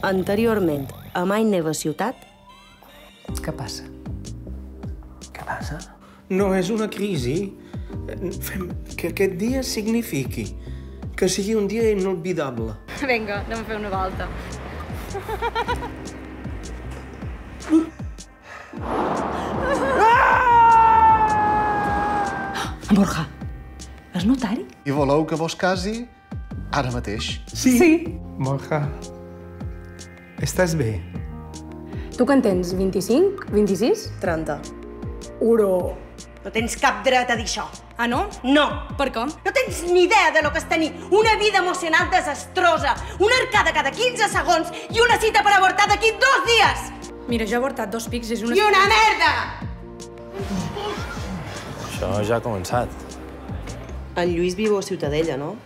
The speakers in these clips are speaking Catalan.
Anteriorment, a Mai Neva Ciutat... Què passa? Què passa? No és una crisi. Fem que aquest dia signifiqui que sigui un dia inolvidable. Vinga, anem a fer una volta. Borja, és notari? I voleu que vos casi ara mateix? Sí. Borja, estàs bé? Tu que en tens? 25? 26? 30. Uro. No tens cap dret a dir això. Ah, no? No. Per què? No tens ni idea de lo que és tenir una vida emocional desastrosa, una arcada cada 15 segons i una cita per avortar d'aquí 2 dies! Mira, jo he avortat 2 pics i és una... I una merda! Això ja ha començat. En Lluís viu a Ciutadella, no?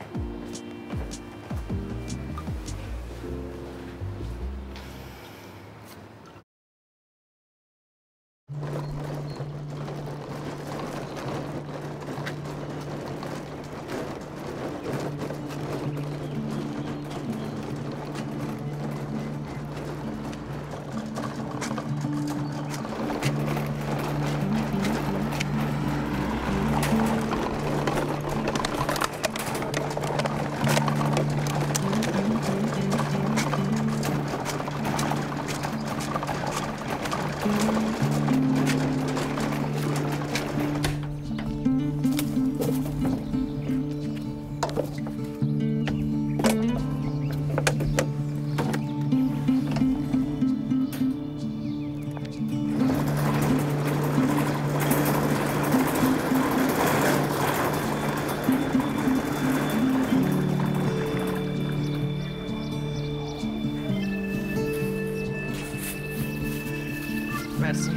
Merci.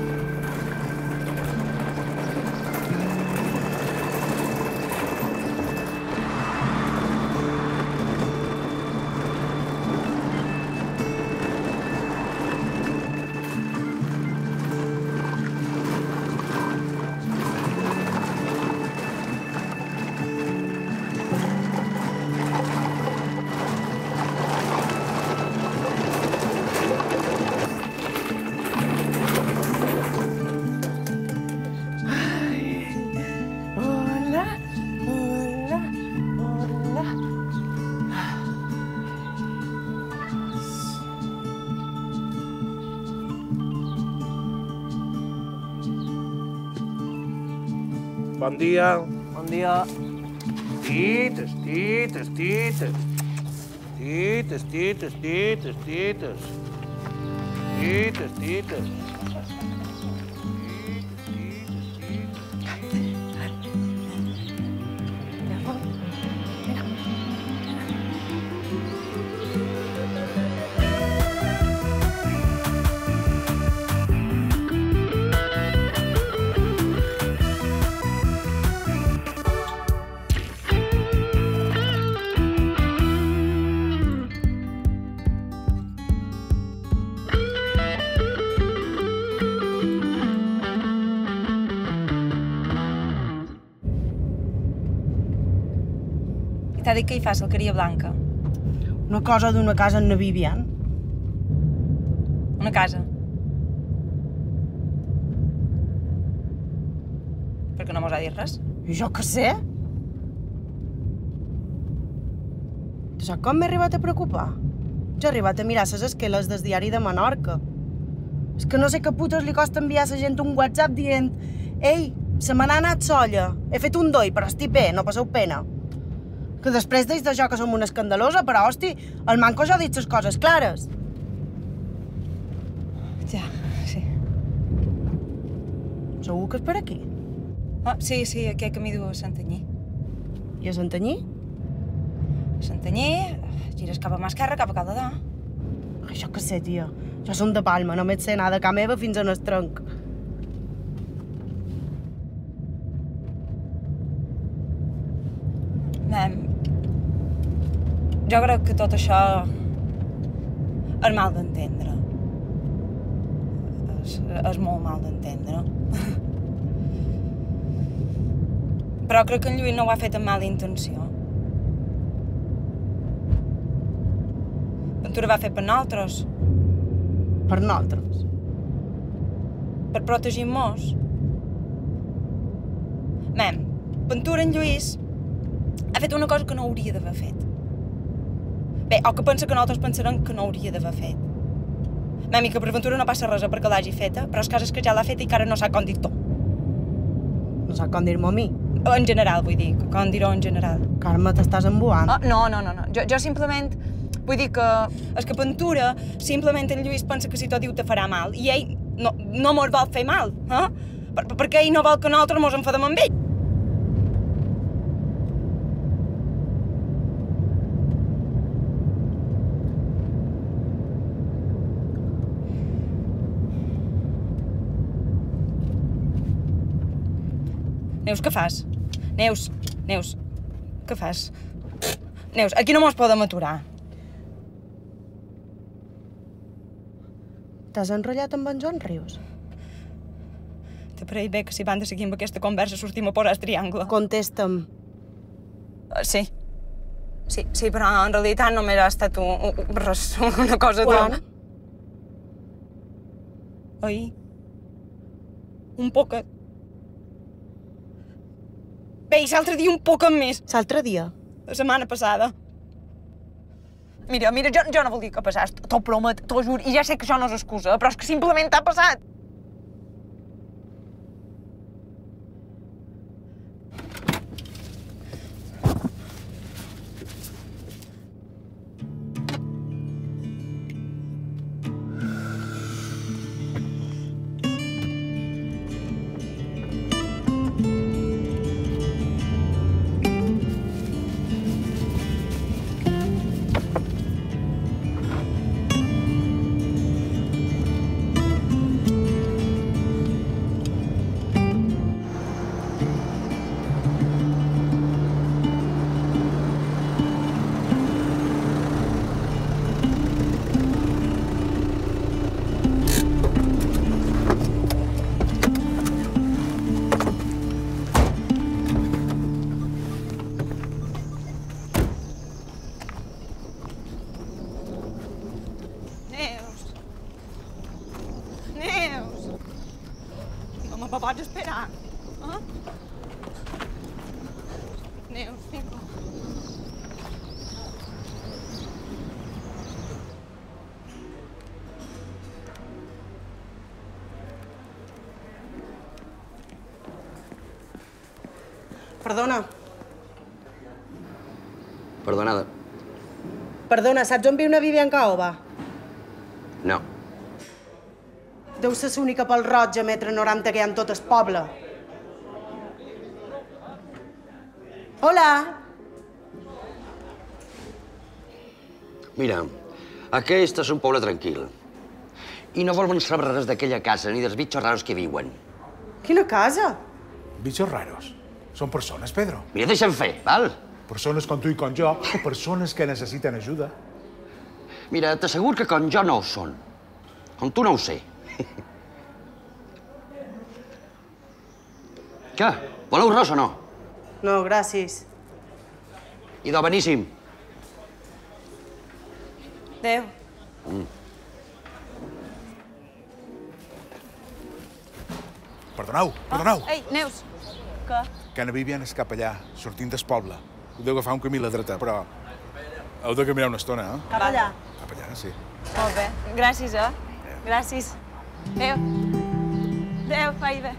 Bon dia. Bon dia. Tites, tites, tites. Tites, tites, tites, tites. Tites, tites. T'ha dit que hi fas alqueria blanca. Una cosa d'una casa en na Vivian. Una casa. Per què no mos ha dit res? I jo què sé? Tu saps com m'he arribat a preocupar? Jo he arribat a mirar les esqueles del diari de Menorca. És que no sé què putes li costa enviar a la gent un WhatsApp dient «Ei, se me n'ha anat solla, he fet un doi, però estic bé, no passeu pena». Que després d'ells de jo que som una escandalosa, però, hosti, el manco ja ha dit les coses clares. Ja, sí. Segur que és per aquí? Ah, sí, aquí camí du a Santanyí. I a Santanyí? A Santanyí, gires cap a mà esquerra, cap a Caldedà. Això què sé, tia. Jo som de Palma, només sé anar de ca meva fins a Nestrenc. Jo crec que tot això és mal d'entendre. És molt mal d'entendre. Però crec que en Lluís no ho ha fet amb mala intenció. Ventura va fer per nosaltres. Per nosaltres. Per protegir-nos. Mem, Ventura en Lluís ha fet una cosa que no hauria d'haver fet. Bé, o que pensa que nosaltres pensarem que no hauria d'haver fet. Mem, i que per Ventura no passa res perquè l'hagi feta, però el cas és que ja l'ha feta i que ara no sap com dir-t'ho. No sap com dir-m'ho a mi. En general, vull dir, com dir-ho en general. Carme, t'estàs embuant. No. Jo simplement vull dir que és que Ventura simplement en Lluís pensa que si t'ho diu te farà mal i ell no mos vol fer mal, eh? Perquè ell no vol que nosaltres mos enfadem amb ell. Neus, què fas? Neus, què fas? Neus, aquí no mos podem aturar. T'has enrotllat amb en Joan Rius? Te pareix bé que si van de seguir amb aquesta conversa sortim a posar el triangle? Contesta'm. Sí. Sí, però en realitat només ha estat una cosa de... Quan? Ahir. Un poquet. Bé, i l'altre dia un poquet més. L'altre dia? La setmana passada. Mira, jo no vol dir que passàs, t'ho promet, t'ho juro, i ja sé que això no és excusa, però és que simplement t'ha passat. Pots esperar. Neus, vinga. Perdona. Perdonada. Perdona, saps on viu una Vivian Caoba? No. Deu ser l'única pel roig a metre 90 que hi ha en tot el poble. Hola! Mira, aquest és un poble tranquil. I no volen saber res d'aquella casa ni dels bitxos raros que viuen. Quina casa? Bichos raros. Són persones, Pedro. Mira, deixa'm fer, val? Persones com tu i com jo, persones que necessiten ajuda. Mira, t'assegur que com jo no ho són. Com tu no ho sé. Què? Voleu arròs o no? No, gràcies. Idò, beníssim. Adéu. Perdoneu. Ei, Neus. Què? Que na Vivian és cap allà, sortint del poble. Deu agafar un camí a la dreta, però heu de caminar una estona, eh? Cap allà. Cap allà, sí. Molt bé. Gràcies, Gràcies. Adéu. Adéu, vagi bé.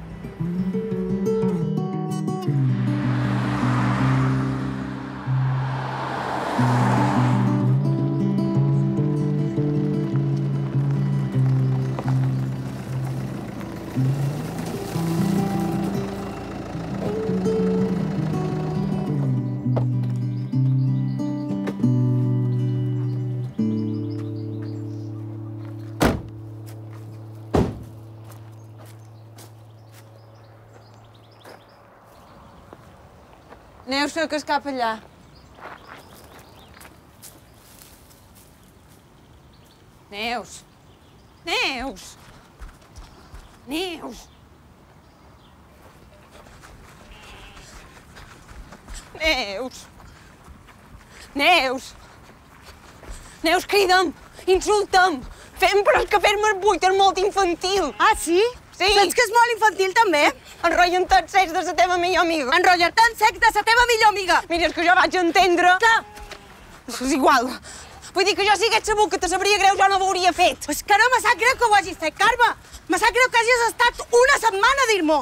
Neus, que és cap allà. Neus. Neus. Neus. Neus. Neus. Neus, crida'm, insulta'm. Però és que fer-me el buit és molt infantil. Ah, sí? Sí. Saps que és molt infantil, també? Enrotllen tots secs de la teva millor amiga. Enrotllen tant secs de la teva millor amiga. Mira, és que jo vaig entendre... Què? És igual. Vull dir que jo si hagués sabut que te sabria greu, jo no ho hauria fet. És que no me sap greu que ho hagis fet, Carme. Me sap greu que hagis estat una setmana a dir-m'ho.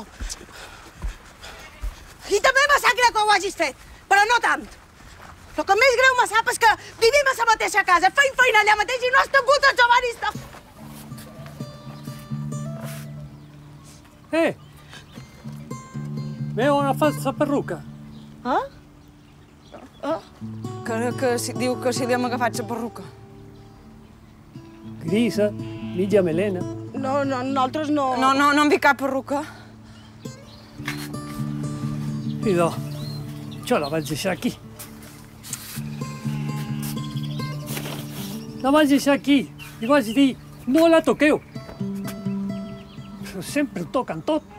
I també me sap greu que ho hagis fet, però no tant. El que més greu me sap és que vivim a la mateixa casa, feim feina allà mateix i no has tingut el Giovanni. Veo una falsa perruca. Diu que si li hem agafat la perruca. Grisa, mitja melena. No, nosaltres no... No em vi cap perruca. Idò, jo la vaig deixar aquí. La vaig deixar aquí i vaig dir, no la toqueu. Però sempre ho toquen tot.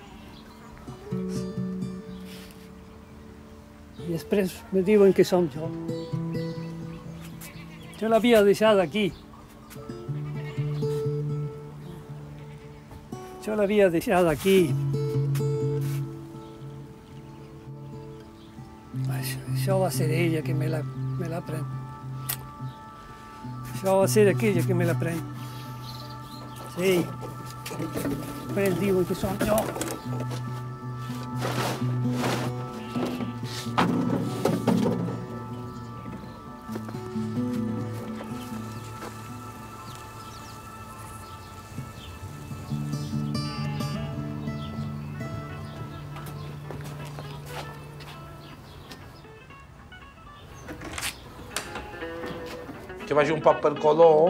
I després me diuen que som jo. Jo l'havia deixat aquí. Jo l'havia deixat aquí. Això va ser ella que me la pren. Això va ser aquella que me la pren. Sí. Després diuen que som jo. Que vagi un poc per Color.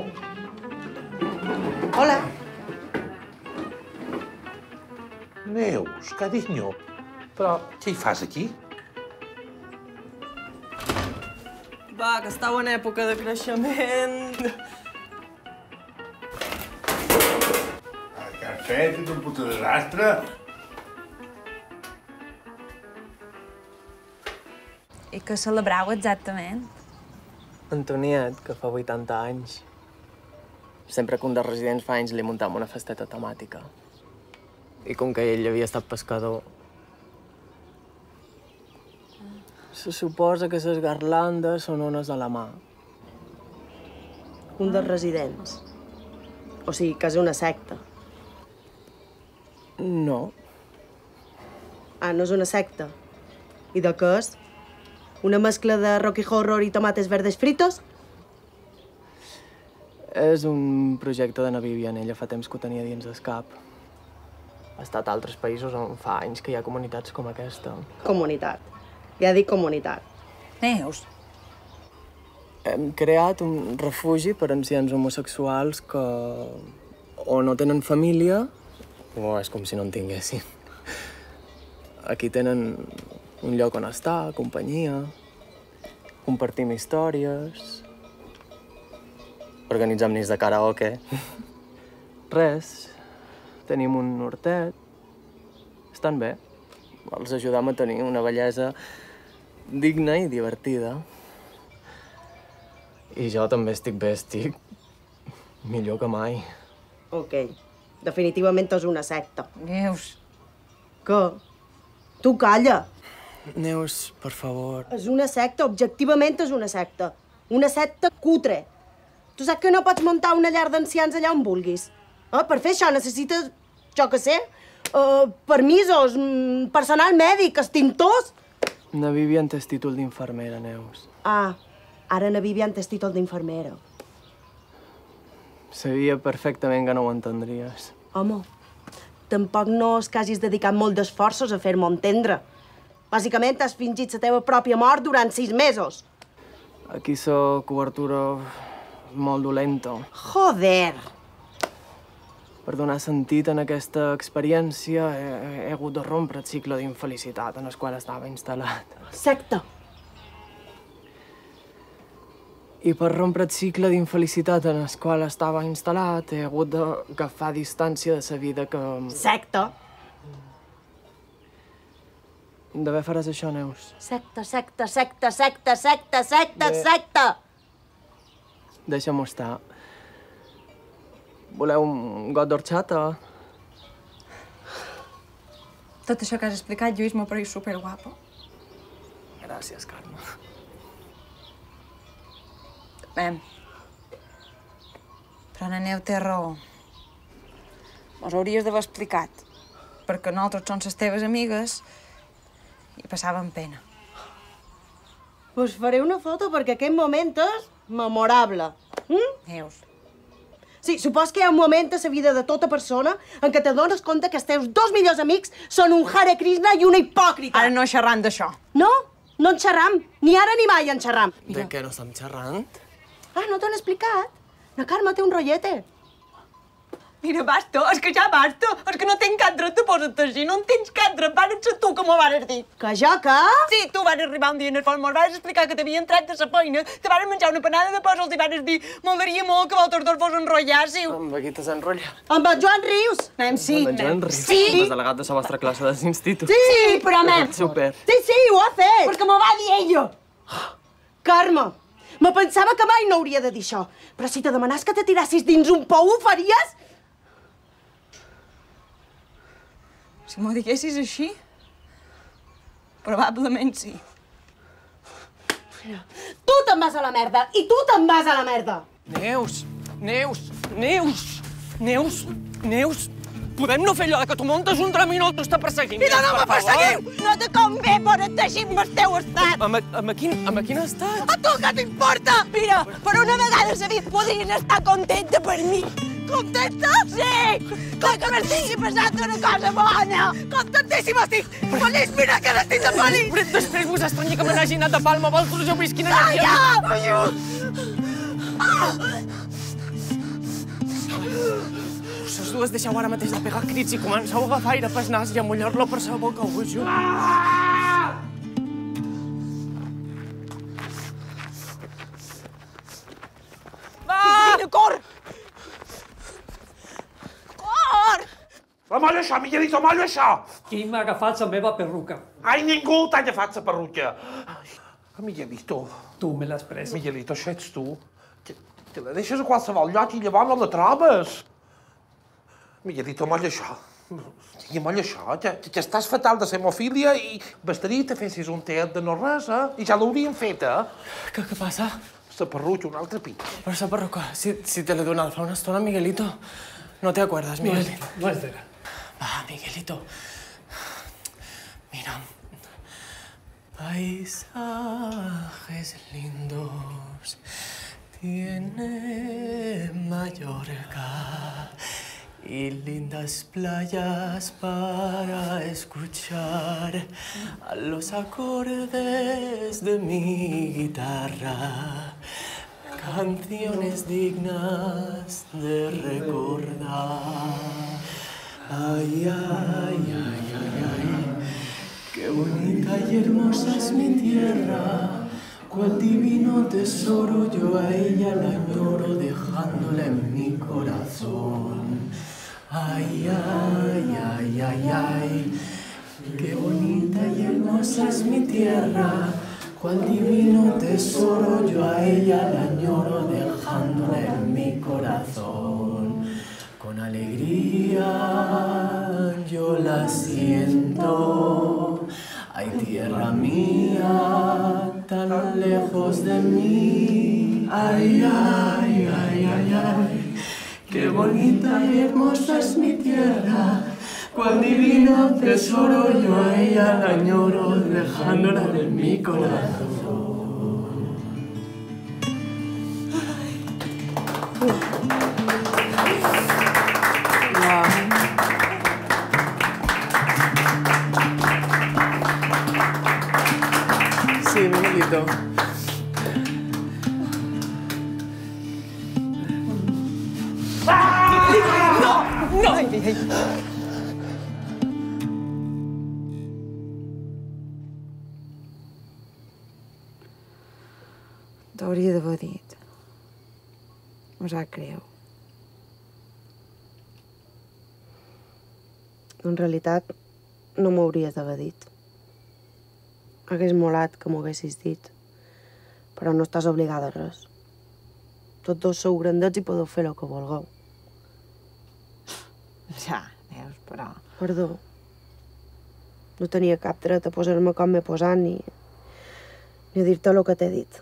Hola. Neus, carinyo. Però què hi fas aquí? Va, que estàu en època de creixement. Què has fet? És un puto desastre. I què celebrau exactament? Antoniet, que fa 80 anys. Sempre que un dels residents fa anys li muntam una festeta temàtica. I com que ell havia estat pescador... Se suposa que les garlandes són ones de la mà. Un dels residents. O sigui, que és una secta. No. Ah, no és una secta. I de què és? Una mescla de Rocky Horror i tomates verdes fritos? És un projecte de na Vivian. Ella fa temps que ho tenia dins el cap. Ha estat a altres països on fa anys que hi ha comunitats com aquesta. Comunitat. Ja dic comunitat. Neus. Hem creat un refugi per ancians homosexuals que o no tenen família o és com si no en tinguessin. Aquí tenen un lloc on estar, companyia, compartim històries, organitzem nits de karaoke. Res, tenim un hortet, estan bé. Els ajudem a tenir una bellesa digna i divertida. I jo també estic bé, estic millor que mai. Ok. Definitivament és una secta. Neus. Què? Tu calla. Neus, per favor. És una secta, objectivament és una secta. Una secta cutre. Tu saps que no pots muntar una llar d'ancians allà on vulguis. Per fer això necessites, jo què sé, permisos, personal mèdic, extintors. Na Vivian té títol d'infermera, Neus. Ah, ara na Vivian té títol d'infermera. Sabia perfectament que no ho entendries. Home, tampoc no és que hagis dedicat molt d'esforços a fer-m'ho entendre. Bàsicament has fingit la teva pròpia mort durant 6 mesos. Aquí la cobertura molt dolenta. Joder! Per donar sentit en aquesta experiència he hagut de rompre el cicle d'infelicitat en el qual estava instal·lat. Secta! I per rompre el cicle d'infelicitat en el qual estava instal·lat he hagut d'agafar distància de la vida que... Secta! De bé faràs això, Neus. Secta, secta, secta, secta, secta, secta, secta! deixa-m'ho estar. Voleu un got d'orxata? Tot això que has explicat, Lluís, m'ha parit superguapo. Gràcies, Carme. Però la Neu té raó. Mos hauries d'haver explicat, perquè nosaltres som les teves amigues i passàvem pena. Us faré una foto perquè aquest moment és memorable. Neus. Sí, supos que hi ha un moment a la vida de tota persona en què te dones compte que els teus dos millors amics són un Hare Krishna i una hipòcrita. Ara no xerram d'això. No, no en xerram. Ni ara ni mai en xerram. De què no estem xerrant? Ah, no t'ho han explicat? La Carme té un rotllete. Mira, basta, és que ja basta. És que no tinc cap dret de posar-te així, no en tens cap dret. Vares ser tu que m'ho vares dir. Que jo, que? Sí, tu vas arribar un dia en el fons, mos vares explicar que t'havien tret de la feina, te vares menjar una panada de pèsols i vares dir m'agradaria molt que vosaltres dos fos enrotllàssiu. Amb qui t'has enrotllat? Amb el Joan Rius. Anem, sí. Amb el Joan Rius? Sí. El delegat de la vostra classe de l'institut. Sí, però anem. Super. Sí, ho ha fet. Perquè m'ho va dir ella. Carme, me pensava que mai no hauria de dir això, però si te demanàs que te tirassis dins un pou, ho faries? Si m'ho diguessis així, probablement sí. Tu te'n vas a la merda i tu te'n vas a la merda. Neus! Podem no fer allò que tu muntes un tram i no t'està perseguint? Mira, no me perseguiu! No te convé posar-te així amb el teu estat! Amb quin estat? A tu què t'importa? Mira, per una vegada a la vida podries estar contenta per mi. Contenta? Sí! Com que m'estigui passant una cosa bona! Contentíssima estic! Feliç, mira que n'estic de feliç! Però després vos estranya que me n'hagi anat de Palma, vosaltres jo visquin allà. Calla! Vosaltres dues deixeu ara mateix de pegar crits i comenceu a agafar aire pel nas i a mullar-lo per sa boca, ho juro. Vine, cor! Cor! Molla això, Miguelito, molla això! Qui m'ha agafat la meva perruca? Ai, ningú t'ha agafat la perruca. Miguelito. Tu me l'has pres. Miguelito, això ets tu. Te la deixes a qualsevol lloc i llavors no la trobes. Miguelito, molla això. Sí, molla això. Ja estàs fatal de hemofília i bastaria que fessis un teat de no res, eh? I ja l'hauríem fet, eh? Què passa? La perruca, un altre pit. Però esa perruca, si te l'he donat fa una estona, Miguelito. No te acuerdas, Miguelito. No es vera. Va, Miguelito. Mira. Paisajes lindos tiene Mallorca y lindas playas para escuchar a los acordes de mi guitarra. Canciones dignas de recordar. Ay, ay, ay, ay, ay, qué bonita y hermosa es mi tierra. Cuál divino tesoro yo a ella la añoro dejándola en mi corazón. Ay, ay, ay, ay, ay, qué bonita y hermosa es mi tierra. Cuál divino tesoro yo a ella la añoro dejándola en mi corazón. Con alegría yo la siento. Ay, tierra mía, tan lejos de mí. Ay, ay, ay, ay, ay, qué bonita y hermosa es mi tierra. Cuál divino tesoro yo a ella la añoro dejándola en mi corazón. Sí, Miguelito. T'hauria d'haver dit. Em sap greu. En realitat, no m'ho hauries d'haver dit. Hagués molat que m'ho haguessis dit, però no estàs obligada a res. Tots dos sou grandets i podeu fer el que vulgueu. Ja, Neus, però... Perdó. No tenia cap dret a posar-me com m'he posat ni a dir-te el que t'he dit.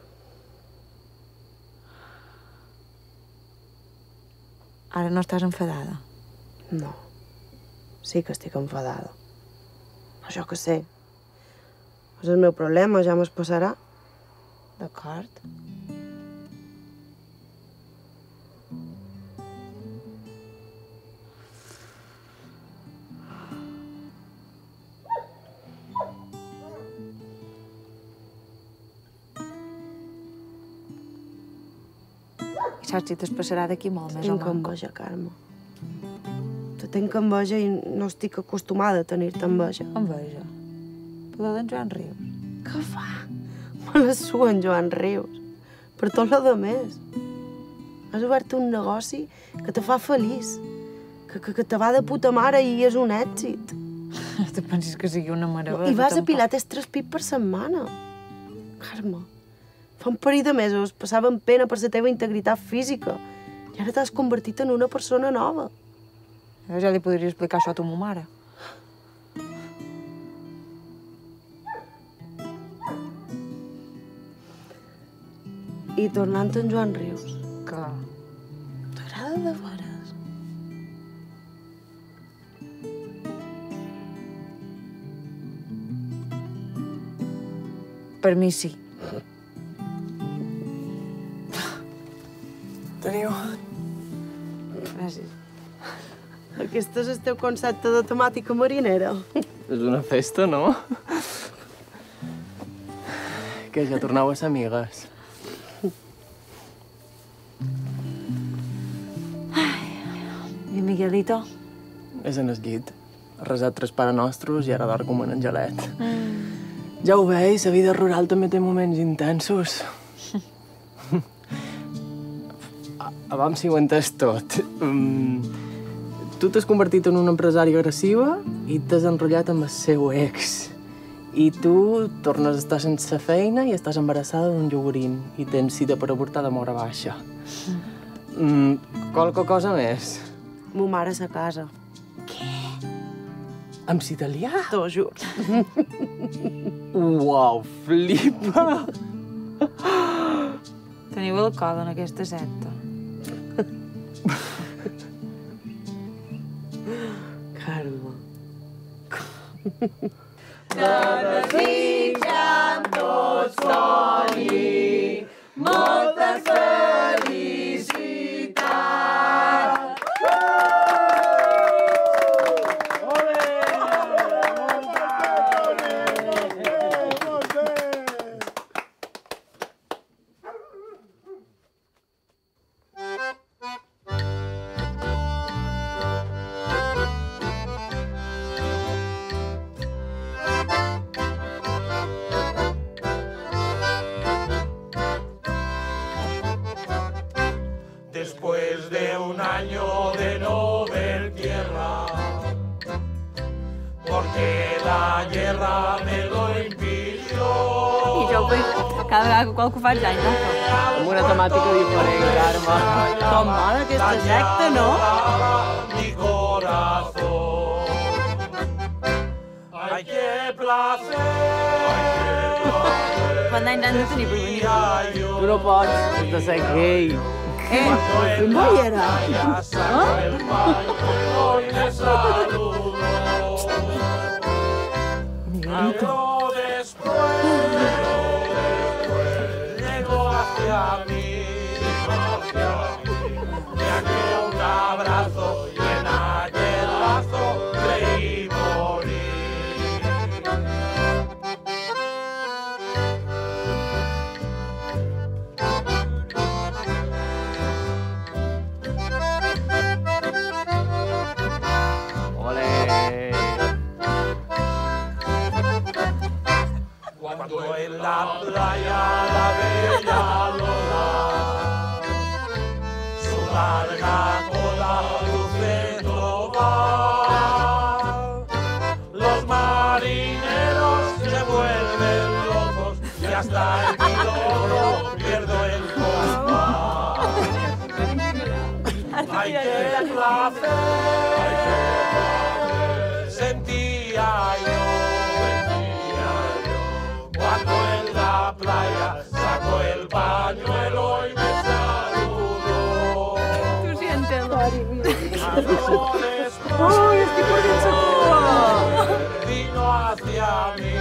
Ara no estàs enfadada? No. Sí que estic enfadada. Això que sé. És el meu problema, ja me'ls passarà. D'acord. I saps si t'espassarà d'aquí molt més o Tinc enveja, Carme. Te tinc enveja i no estic acostumada a tenir-te enveja. Enveja? Però d'en Joan Rius. Què fa? Me la sua en Joan Rius. Per tot lo de més. Has obert un negoci que te fa feliç, que te va de puta mare i és un èxit. Tu pensis que sigui una meravella? I vas a Pilates 3 pits per setmana. Carme, fa un parell de mesos passaven pena per la teva integritat física i ara t'has convertit en una persona nova. Ja li podria explicar això a tu, ma mare. I tornant en Joan Rius. Que? T'agrada de veres? Per mi sí. Teniu? Gràcies. Aquest és el teu concepte de temàtica marinera. És una festa, no? Que ja torneu a ser amigues. I Miguelito? És en el llit. Ha resat 3 Pare Nostros i ara dorm com un angelet. Ja ho veus, la vida rural també té moments intensos. Abans si ho he entès tot. Tu t'has convertit en una empresària agressiva i t'has enrotllat amb el seu ex. I tu tornes a estar sense feina i estàs embarassada d'un iogurín i tens cita per avortar de mora baixa. Qualque cosa més? Mo mare a casa. Què? Amb italià? T'ho juro. Uau, flipa! Teniu alcohol en aquesta secta. Carme. Te desitjam tots, Toni, molta felicitat. Después de un año de no ver tierra, porque la guerra me lo impidió. I jo ho faig cada vegada que qualcú faig any, no? Amb una temàtica diferent, Carme. Com mola aquesta secta, no? Mi corazón. Ay, qué placer. Quant d'anys han de tenir per venir? Tu no pots, has de ser gay. No hi era. Miguelito. Llego hacia mí, me dio un abrazo y en aquel lazo creí morir. Cuando en la playa la bella Lola su larga cola luciendo va, los marineros se vuelven locos y hasta el piloto pierdo el compás. Ay, qué placer sentía yo cuando en la playa sacó el pañuelo y me saludó. Tú siéntelo. ¡Ay, estoy por dentro! Vino hacia mí,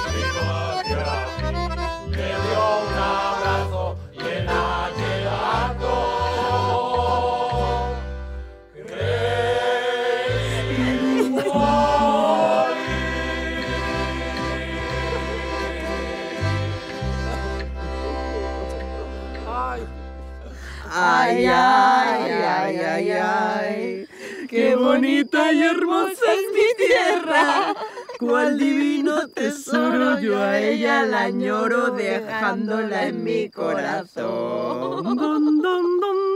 me dio un abrazo y en aquel acto creí Ay, ay, ay, ay, ay, qué bonita y hermosa es mi tierra. Cuál divino tesoro, yo a ella la añoro dejándola en mi corazón. Dun, dun, dun, dun.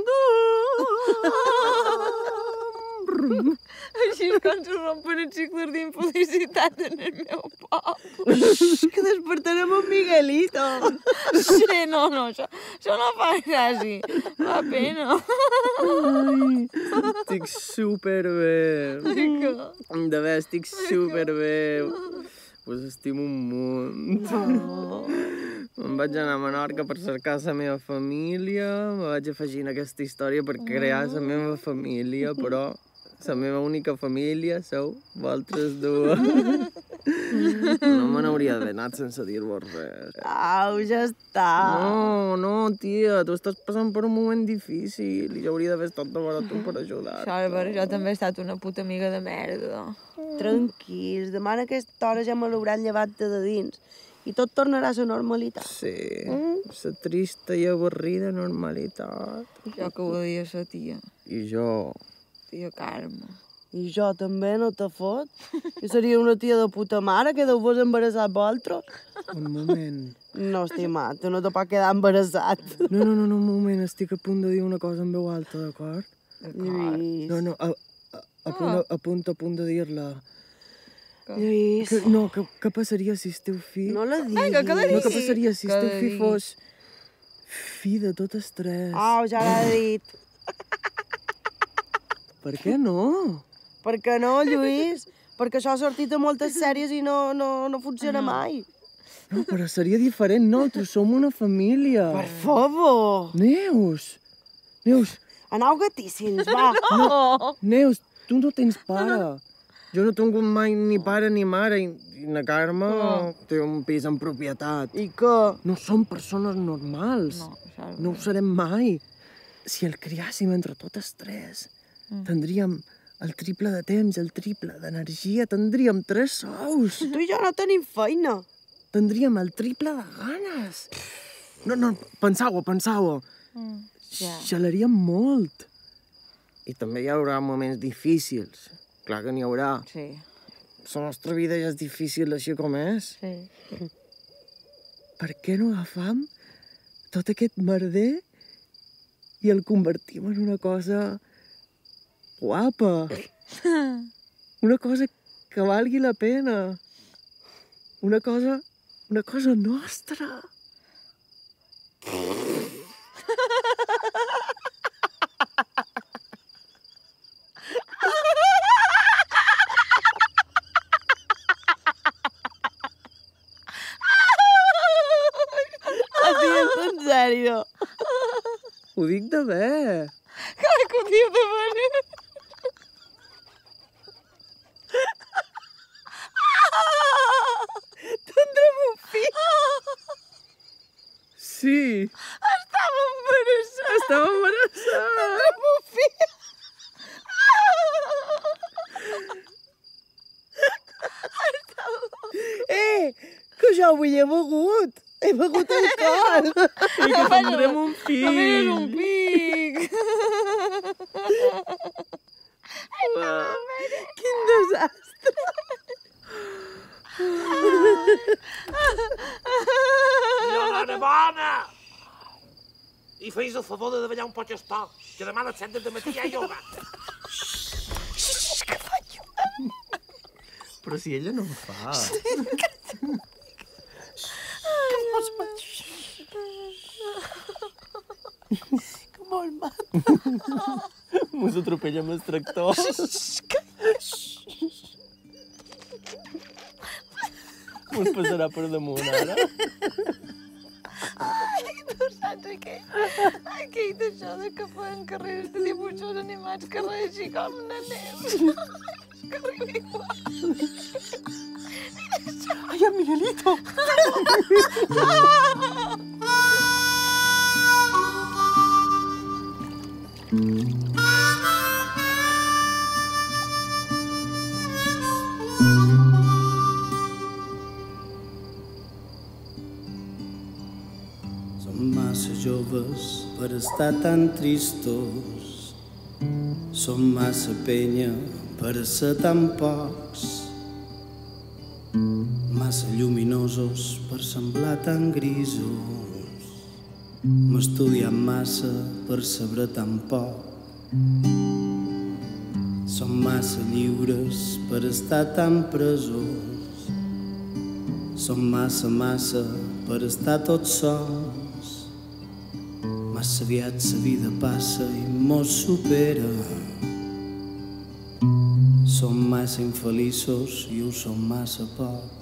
Així és com se rompen els cicles d'infelicitat en el meu poble. Que despertarem en Miguelito. Sí, no, això no fa gràcia. Fa pena. Ai, estic superbé. De bé, estic superbé. Us estimo un munt. Me'n vaig anar a Menorca per cercar la meva família, me vaig afegir en aquesta història per crear la meva família, però la meva única família sou vosaltres dues. No me n'hauria d'haver anat sense dir-vos res. Au, ja està. No, tia, tu estàs passant per un moment difícil i jo hauria d'haver estat de vora tu per ajudar-te. Salva, jo també he estat una puta amiga de merda. Tranquils, demà a aquesta hora ja me l'hauran llevat de dins i tot tornarà a la normalitat. Sí, la trista i avorrida normalitat. Jo que volia ser tia. I jo... Tia Carme. I jo també, no te fot? Jo seria una tia de puta mare que deu vos embarassat vosaltres. Un moment. No, estimat, tu no te pot quedar embarassat. No, un moment, estic a punt de dir una cosa en veu alta, d'acord? Lluís. No, a punt de dir-la. Lluís. No, què passaria si el teu fill... No la diguis. Vinga, que la digui. No, què passaria si el teu fill fos fill de totes tres? Au, ja l'ha dit. Per què no? Per què no, Lluís? Perquè això ha sortit a moltes sèries i no funciona mai. No, però seria diferent, nosaltres som una família. Per favor. Neus. Anau gatíssins, va. No, Neus, tu no tens pare. Jo no he tingut mai ni pare ni mare i na Carme té un pis en propietat. I què? No som persones normals. No ho serem mai. Si el criàssim entre totes tres, tindríem el triple de temps, el triple d'energia, tindríem 3 sous. Tu i jo no tenim feina. Tindríem el triple de ganes. No, pensau-ho. Xalaríem molt. I també hi haurà moments difícils. Clar que n'hi haurà. Sí. La nostra vida ja és difícil així com és. Sí. Per què no agafam tot aquest merder i el convertim en una cosa guapa? Una cosa que valgui la pena. Una cosa nostra. En sèrio. Ho dic de bé. Clar que ho diu de veres. Tindrem un fill. Sí. Estava embarassada. Tindrem un fill. Que jo avui he begut. He begut alcohol. I que tindrem un fill. També és un pic. Quin desastre. Violana bona! I feis el favor de davallar un poc estó, que demà a les 7 del matí hi ha ioga. Que faig ioga? Però si ella no ho fa. Que molt maco. Mos atropella amb el tractor. Mos passarà per damunt, ara. Ai, tu saps aquell d'això de que fan carreres de dibuixos animats que res així com una neu. Que riu igual. Ai, el Miguelito! Som massa joves per estar tan tristos. Som massa penya per ser tan pocs. Massa lluminosos per semblar tan grisos. Hem estudiat massa per saber tan poc. Som massa lliures per estar tan presos. Som massa per estar tots sols. Massa aviat la vida passa i mos supera. Som massa infeliços i ho som massa poc.